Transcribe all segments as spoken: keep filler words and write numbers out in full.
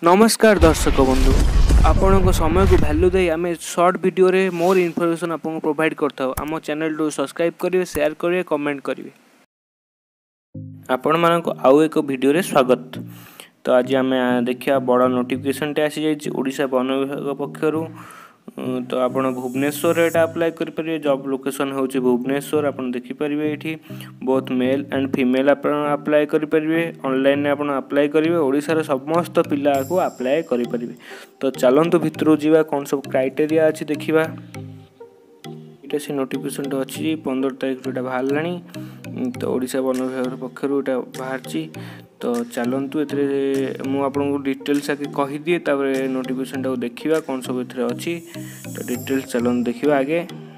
नमस्कार दर्शक बंधु आपण समय को भैल्यू दे आम सर्ट वीडियो रे मोर इनफॉरमेशन आपको प्रोवाइड करता आम चैनल टू सब्सक्राइब करेंगे शेयर करेंगे कमेंट करेंगे आपण मानक आउ एक वीडियो रे स्वागत। तो आज आम देखा बड़ा नोटिफिकेशन टे आसी जाइए ओडिशा वन विभाग पक्षर। तो आप भुवनेश्वर एटा अप्लाई करेंगे जॉब लोकेशन हूँ भुवनेश्वर आप देखिपारे ये बहुत मेल एंड फीमेल आप अप्लाई करेंगे ऑनलाइन आप अप्लाई करेंगे ओडिशार समस्त पिला को अप्लाई करेंगे। तो चलतु भितर जावा कौन सब क्राइटेरिया अच्छी देखा ये से नोटिफिकेशन अच्छी पंद्रह तारीख जो बाहर तो ओडिशा वन विभाग पक्षर यहाँ बाहर। तो चलतु मुझे डिटेल्स आगे कहीदिए नोटिफिकेशन टाक देखा कौन सब ए अच्छी। तो डिटेल्स चलते देखा आगे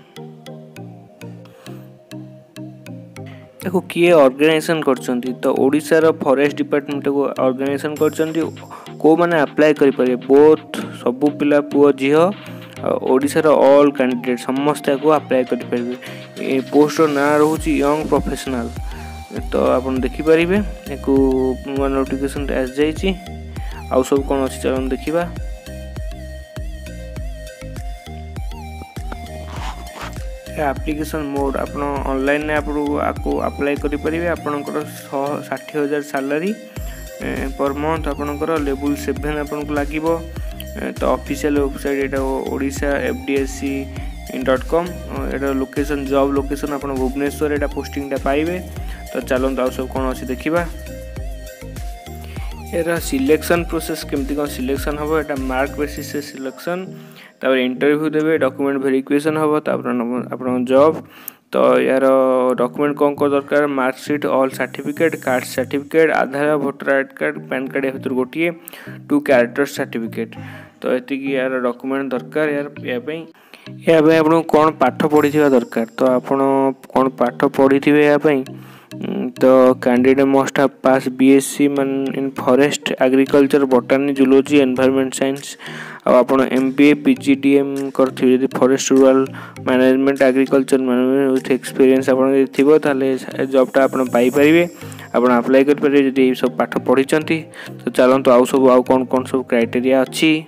देखो किए ऑर्गेनाइजेशन कर तो ओडिशार फॉरेस्ट डिपार्टमेंट को ऑर्गेनाइजेशन कर को मैंने अप्लाई करें बोथ सबू पिला पुओ झील ओडिशार ऑल कैंडिडेट समस्त को अप्लाई करेंगे। पोस्ट ना रोच यंग प्रोफेशनल तो आप देखिपारे एक नुआ नोटिफिकेशन आस जाइए आउ सब कौन अच्छी चलन देखा। एप्लिकेशन मोड आप ऑनलाइन आपको अप्लाई करेंगे आपंकर षाठी हजार सैलरी पर मंथ आपंकर लेवल सेवेन आपको लगे। तो ऑफिशियल वेबसाइट ये Odisha F D S C dot com एटा लोकेशन जॉब लोकेशन आप भुवनेश्वर एटा पोस्टिंग पाइबे। तो चलते आउ सब कौन अच्छी देखा यार सिलेक्शन प्रोसेस केमती कौन सिलेक्शन हम एटा मार्क बेसिस से सिलेक्शन तापर इंटरव्यू देवे डॉक्यूमेंट वेरिफिकेशन हम तापर जॉब। तो यार डॉक्यूमेंट कौन कौन दरकार marksheet all certificate caste certificate Aadhaar voter I card PAN card या गोटे टू कैरेक्टर सर्टिफिकेट। तो ये यार डॉक्यूमेंट दरकार यार या आप कौन पाठ पढ़ी दरकार। तो आप कौन पाठ पढ़ी या तो candidate must have pass BSc मान in forest agriculture botany zoology environment science आप एमबीए पीजीडीएम कर forest rural management agriculture management with experience आप जॉबटा आप पाइपर आप अप्लाई करेंगे जब ये सब पाठ पढ़ी। तो चलते आउ सब आउ कौन कौन सब क्राइटेरिया अच्छी।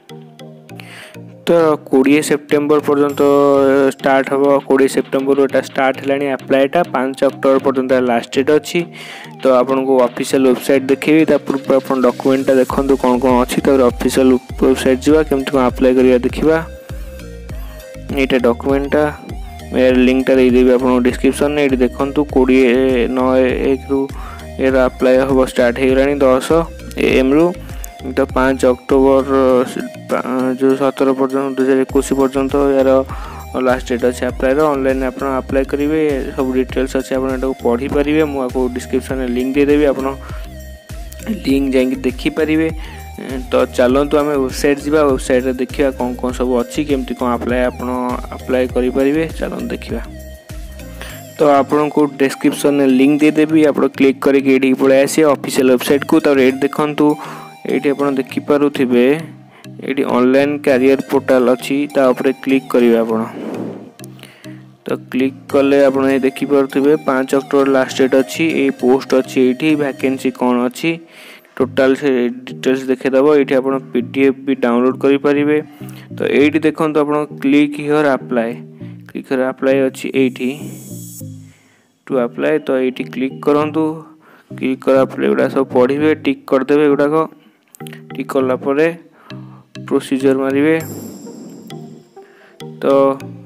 तो बीस सेप्टेम्बर पर्यंत स्टार्ट हम बीस सेप्टेम्बर एटा स्टार्ट है अप्लाईटा पाँच अक्टोबर पर्यंत लास्ट डेट अच्छी। तो आपको ऑफिशियल वेबसाइट देखिए पूर्व आप डॉक्यूमेंटा देखो कौन कौन अच्छी ऑफिशियल वेबसाइट जावा केमती कौन अप्लाई करिया देखा ये डॉक्यूमेंटा मेरे लिंकटा देदेवी आप डिस्क्रिप्शन में ये देखूँ कोड़े नौ एक रु यार अप्लाई हम स्टार्ट हो गला दस एम रु तो पाँच अक्टोबर जो सतर पर्यटन दुई हजार इक्कीस पर्यंत यार लास्ट डेट अच्छे अप्लाई ऑनलाइन आप अप्लाई करेंगे सब डिटेल्स अच्छे आप पढ़ी पारे मुझे डिस्क्रिप्शन में लिंक देदेवी आप लिंक जाकि देखिपारे। तो चलतु आम वेबसाइट जावा वेबसाइट देखा कौन कौन सब अच्छी केमती कौन अप्लाई आप अप्लाई करेंगे चलते देखा। तो आपन को डिस्क्रिप्शन में लिंक देदेवी आप क्लिक करके ये पलि आसे ऑफिशियल वेबसाइट को। तो ये देखूँ ये आप देखिपे ये ऑनलाइन कैरियर पोर्टल अच्छी तापर क्लिक करेंगे आप। तो क्लिक कले आप देखिपे पाँच अक्टोबर लास्ट डेट अच्छी ये पोस्ट अच्छी ये वैकेंसी कौन अच्छी टोटाल से डिटेल्स देखेदब ये आप पीडीएफ भी डाउनलोड करेंगे। तो ये देखो आप click here apply click here apply अच्छी ये टू अप्लाई। तो ये क्लिक करूँ क्लिक करापर एगुड़ा सब पढ़े टिक करदे एगुड़ाक टिक कलापर प्रोसीजर मारे। तो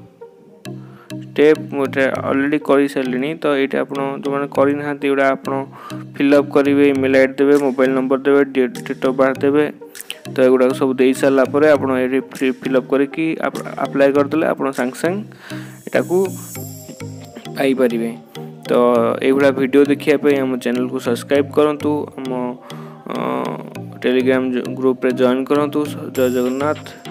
स्टेप मुझे ऑलरेडी कर सारे। तो ये आप जो मैंने करना आप फिलअप करेंगे ईमेल आईडी देवे मोबाइल नंबर देवे डेट ऑफ बर्थ देवे। तो एगुड़ा सब दे सारापर आप फिलअप करके अप्लाई करदे आप सांगे सांगे यहाँ पाइपर। तो ये वीडियो देखापी आम चैनल को सब्सक्राइब करूँ आम टेलीग्राम ग्रुप रे जॉइन करूँ। जय जगन्नाथ।